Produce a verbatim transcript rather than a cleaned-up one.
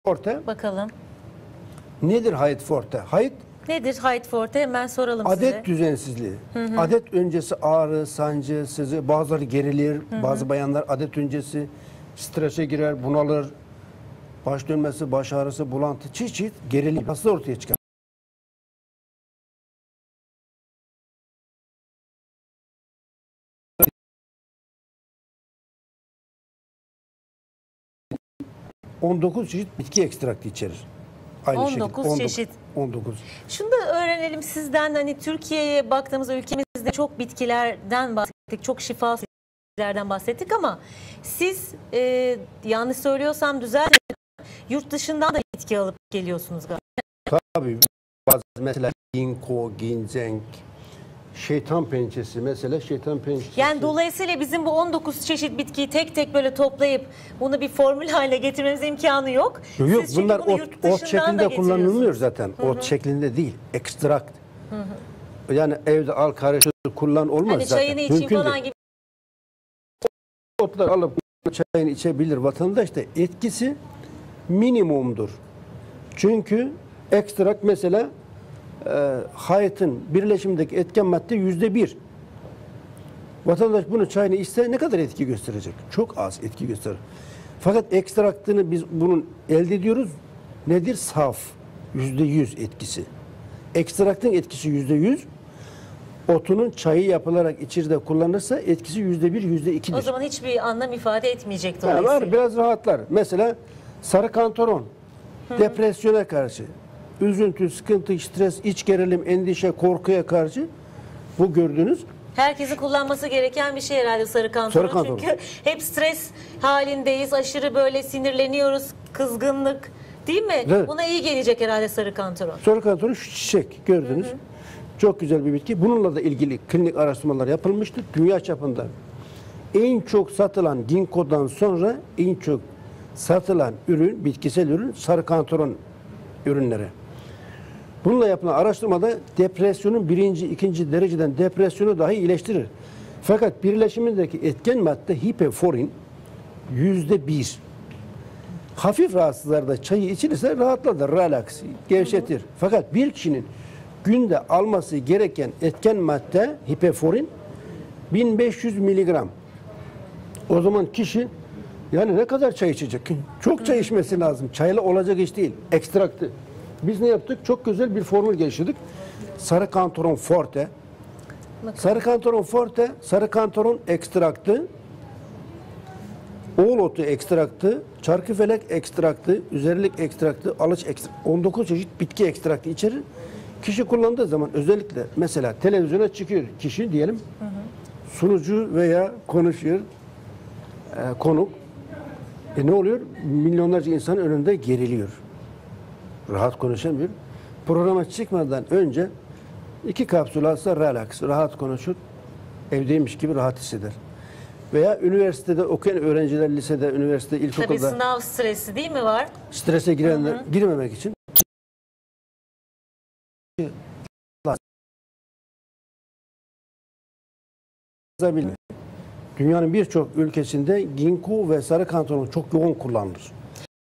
Forte. Bakalım. Nedir Hayat Forte? Hayat Nedir Hayat Forte? Hemen soralım adet size. düzensizliği. Hı hı. Adet öncesi ağrı, sancı, sızı, bazıları gerilir, hı hı. bazı bayanlar adet öncesi strese girer, bunalır, baş dönmesi, baş ağrısı, bulantı, çiğ çiğ gerilim nasıl ortaya çıkar? on dokuz çeşit bitki ekstraktı içerir. Aynı on dokuz şekilde. çeşit. on dokuz. Şunu da öğrenelim sizden, hani Türkiye'ye baktığımızda ülkemizde çok bitkilerden bahsettik, çok şifalı bitkilerden bahsettik ama siz e, yanlış söylüyorsam düzeltin, yurt dışından da bitki alıp geliyorsunuz galiba. Tabii. Bazı mesela ginkgo, ginseng, şeytan pençesi mesela şeytan pençesi. Yani dolayısıyla bizim bu on dokuz çeşit bitkiyi tek tek böyle toplayıp bunu bir formül haline getirmemiz imkanı yok. Yok, Siz bunlar bunu ot, yurt ot dışından şeklinde da kullanılmıyor getiriyorsunuz. zaten. Hı hı. Ot şeklinde değil. Ekstrakt. Hı hı. Yani evde al karıştır kullan olmaz Hani zaten. çayını içeyim Mümkün falan değil. gibi. Otlar alıp çayını içebilir vatandaş da etkisi minimumdur. Çünkü ekstrakt mesela e, hayatın birleşimindeki etken madde yüzde bir. Vatandaş bunu çayını içse ne kadar etki gösterecek? Çok az etki gösterir. Fakat ekstraktını biz bunun elde ediyoruz. Nedir? Saf. Yüzde yüz etkisi. Ekstraktın etkisi yüzde yüz. Otunun çayı yapılarak içirde kullanırsa etkisi yüzde bir, yüzde ikidir. O zaman hiçbir anlam ifade etmeyecek Yani dolayısıyla. var, biraz rahatlar. Mesela sarı kantaron, Hı-hı. depresyona karşı, üzüntü, sıkıntı, stres, iç gerilim, endişe, korkuya karşı bu gördüğünüz Herkesin kullanması gereken bir şey herhalde sarı kantaron. Sarı kantaron. Çünkü hep stres halindeyiz, aşırı böyle sinirleniyoruz, kızgınlık, değil mi? Evet. Buna iyi gelecek herhalde sarı kantaron. sarı kantaron şu çiçek gördünüz. Hı hı. Çok güzel bir bitki. Bununla da ilgili klinik araştırmalar yapılmıştır. Dünya çapında en çok satılan ginkgo'dan sonra en çok satılan ürün, bitkisel ürün sarı kantaron ürünleri. Bununla yapılan araştırmada depresyonun birinci, ikinci dereceden depresyonu dahi iyileştirir. Fakat birleşimindeki etken madde hipeforin yüzde bir. Hafif rahatsızlarda çayı içilirse rahatlatır, relax, gevşetir. Fakat bir kişinin günde alması gereken etken madde hipeforin bin beş yüz miligram. O zaman kişi yani ne kadar çay içecek? Çok çay içmesi lazım. Çayla olacak iş değil. Ekstraktı. Biz ne yaptık? Çok güzel bir formül geliştirdik. Sarı kantaron forte. Bakın. Sarı kantaron forte, sarı kantaron ekstraktı, oğul otu ekstraktı, çarkıfelek ekstraktı, üzerlik ekstraktı, alıç ekstraktı, on dokuz çeşit bitki ekstraktı içerir. Kişi kullandığı zaman özellikle mesela televizyona çıkıyor kişi diyelim, hı hı. sunucu veya konuşuyor, e, konuk. E ne oluyor? Milyonlarca insan önünde geriliyor. Rahat konuşamıyor. Programa çıkmadan önce iki kapsül alsa relax, rahat konuşur, evdeymiş gibi rahat hisseder. Veya üniversitede okuyan öğrenciler, lisede, üniversite, ilkokulda... Tabii sınav stresi değil mi var? Strese girenler, hı hı. girmemek için dünyanın birçok ülkesinde ginkgo ve sarı kantaron çok yoğun kullanılır.